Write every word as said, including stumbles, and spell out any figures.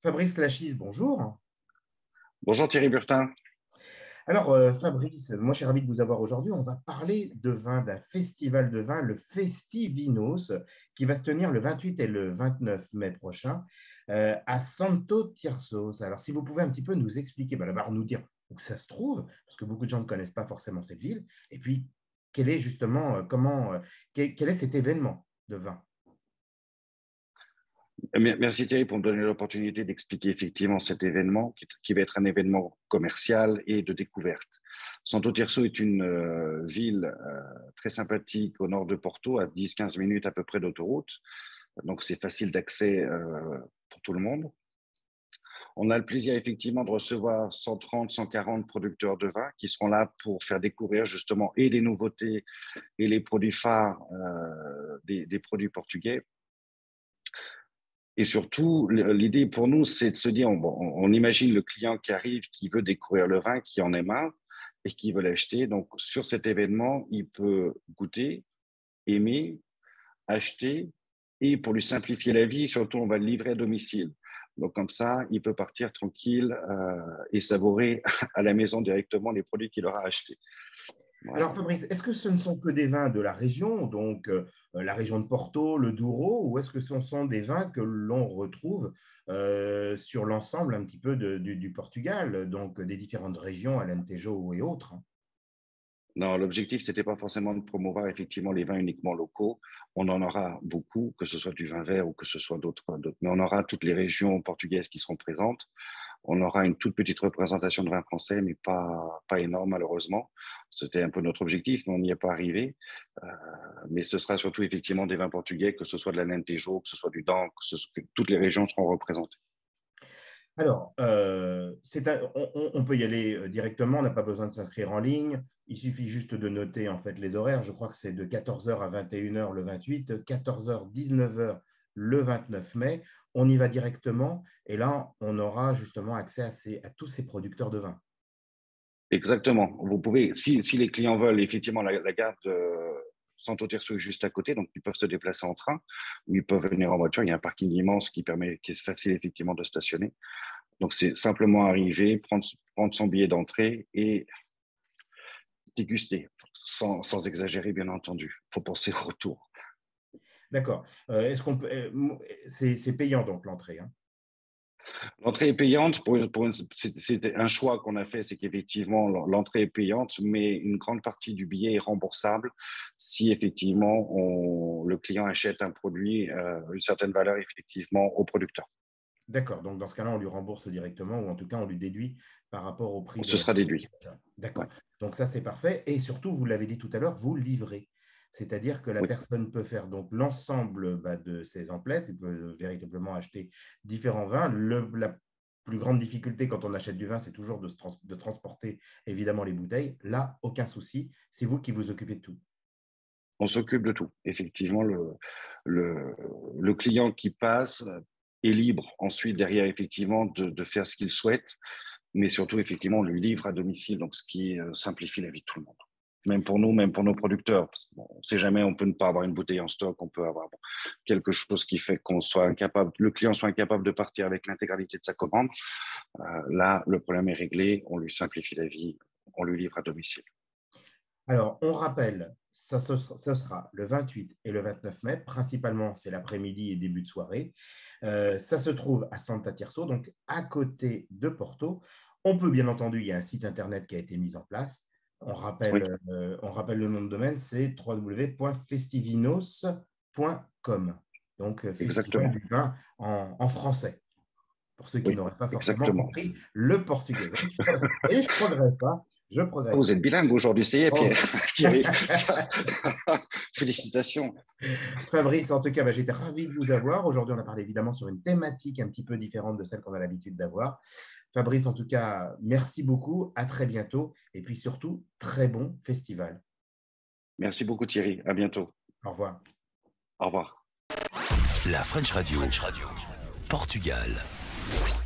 Fabrice Lachisse, bonjour. Bonjour Thierry Burtin. Alors, euh, Fabrice, moi je suis ravi de vous avoir aujourd'hui. On va parler de vin, d'un festival de vin, le Festivinos, qui va se tenir le vingt-huit et le vingt-neuf mai prochain euh, à Santo Tirsos. Alors, si vous pouvez un petit peu nous expliquer, bah, d'abord nous dire où ça se trouve, parce que beaucoup de gens ne connaissent pas forcément cette ville, et puis quel est justement, euh, comment, euh, quel, quel est cet événement de vin? Merci Thierry pour me donner l'opportunité d'expliquer effectivement cet événement qui, qui va être un événement commercial et de découverte. Santo Tirso est une euh, ville euh, très sympathique au nord de Porto, à dix à quinze minutes à peu près d'autoroute. Donc c'est facile d'accès euh, pour tout le monde. On a le plaisir effectivement de recevoir cent trente, cent quarante producteurs de vin qui seront là pour faire découvrir justement et les nouveautés et les produits phares euh, des, des produits portugais. Et surtout, l'idée pour nous, c'est de se dire, on, on imagine le client qui arrive, qui veut découvrir le vin, qui en est marre et qui veut l'acheter. Donc, sur cet événement, il peut goûter, aimer, acheter, et pour lui simplifier la vie, surtout, on va le livrer à domicile. Donc, comme ça, il peut partir tranquille euh, et savourer à la maison directement les produits qu'il aura achetés. Voilà. Alors Fabrice, est-ce que ce ne sont que des vins de la région, donc euh, la région de Porto, le Douro, ou est-ce que ce sont des vins que l'on retrouve euh, sur l'ensemble un petit peu de- du, du Portugal, donc des différentes régions, Alentejo et autres? Non, l'objectif, c'était pas forcément de promouvoir effectivement les vins uniquement locaux. On en aura beaucoup, que ce soit du vin vert ou que ce soit d'autres, d'autres. Mais on aura toutes les régions portugaises qui seront présentes. On aura une toute petite représentation de vin français, mais pas, pas énorme malheureusement. C'était un peu notre objectif, mais on n'y est pas arrivé. Euh, mais ce sera surtout effectivement des vins portugais, que ce soit de l'Alentejo, que ce soit du Douro, que, ce soit, que toutes les régions seront représentées. Alors, euh, c'est un- on, on peut y aller euh, directement, on n'a pas besoin de s'inscrire en ligne. Il suffit juste de noter en fait les horaires. Je crois que c'est de quatorze heures à vingt et une heures le vingt-huit, quatorze heures, dix-neuf heures le vingt-neuf mai. On y va directement et là, on aura justement accès à, ces- à tous ces producteurs de vin. Exactement. Vous pouvez, si, si les clients veulent, effectivement, la, la gare de Santo Tirso est juste à côté, donc ils peuvent se déplacer en train ou ils peuvent venir en voiture. Il y a un parking immense qui permet, qui est facile effectivement de stationner. Donc c'est simplement arriver, prendre, prendre son billet d'entrée et déguster, sans, sans exagérer, bien entendu. Il faut penser au retour. D'accord. Euh, est-ce qu'on peut, euh, c'est, c'est payant donc l'entrée, hein? L'entrée est payante. Pour, pour C'était un choix qu'on a fait, c'est qu'effectivement, l'entrée est payante, mais une grande partie du billet est remboursable si effectivement on, le client achète un produit, euh, une certaine valeur effectivement au producteur. D'accord. Donc dans ce cas-là, on lui rembourse directement ou en tout cas, on lui déduit par rapport au prix Ce de. sera déduit. D'accord. Ouais. Donc ça, c'est parfait. Et surtout, vous l'avez dit tout à l'heure, vous livrez. C'est-à-dire que la Oui. personne peut faire donc l'ensemble bah, de ses emplettes, il peut véritablement acheter différents vins. Le- la plus grande difficulté quand on achète du vin, c'est toujours de, se trans- de transporter évidemment les bouteilles. Là, aucun souci, c'est vous qui vous occupez de tout. On s'occupe de tout. Effectivement, le, le, le client qui passe est libre ensuite derrière effectivement de, de faire ce qu'il souhaite, mais surtout effectivement on lui livre à domicile, donc ce qui euh, simplifie la vie de tout le monde. Même pour nous, même pour nos producteurs, parce qu'on bon, ne sait jamais, on peut ne pas avoir une bouteille en stock, on peut avoir bon, quelque chose qui fait qu'on soit incapable, le client soit incapable de partir avec l'intégralité de sa commande. Euh, là, le problème est réglé, on lui simplifie la vie, on lui livre à domicile. Alors, on rappelle, ça ce sera, ce sera le vingt-huit et le vingt-neuf mai. Principalement, c'est l'après-midi et début de soirée. Euh, ça se trouve à Santa Tirso, donc à côté de Porto. On peut bien entendu, il y a un site internet qui a été mis en place. On Oui, rappelle, euh, on rappelle le nom de domaine, c'est w w w point festivinos point com. Donc, euh, festival exactement. du vin en, en français, pour ceux qui Oui, n'auraient pas forcément exactement. compris le portugais. Donc, je progresse. Et je progresse, hein, je progresse. Vous êtes bilingue aujourd'hui, ça y est, Oh. Pierre. Thierry. Ça... Félicitations. Fabrice, en tout cas, bah, j'étais ravi de vous avoir. Aujourd'hui, on a parlé évidemment sur une thématique un petit peu différente de celle qu'on a l'habitude d'avoir. Fabrice, en tout cas, merci beaucoup. À très bientôt. Et puis surtout, très bon festival. Merci beaucoup, Thierry. À bientôt. Au revoir. Au revoir. La French Radio, Portugal.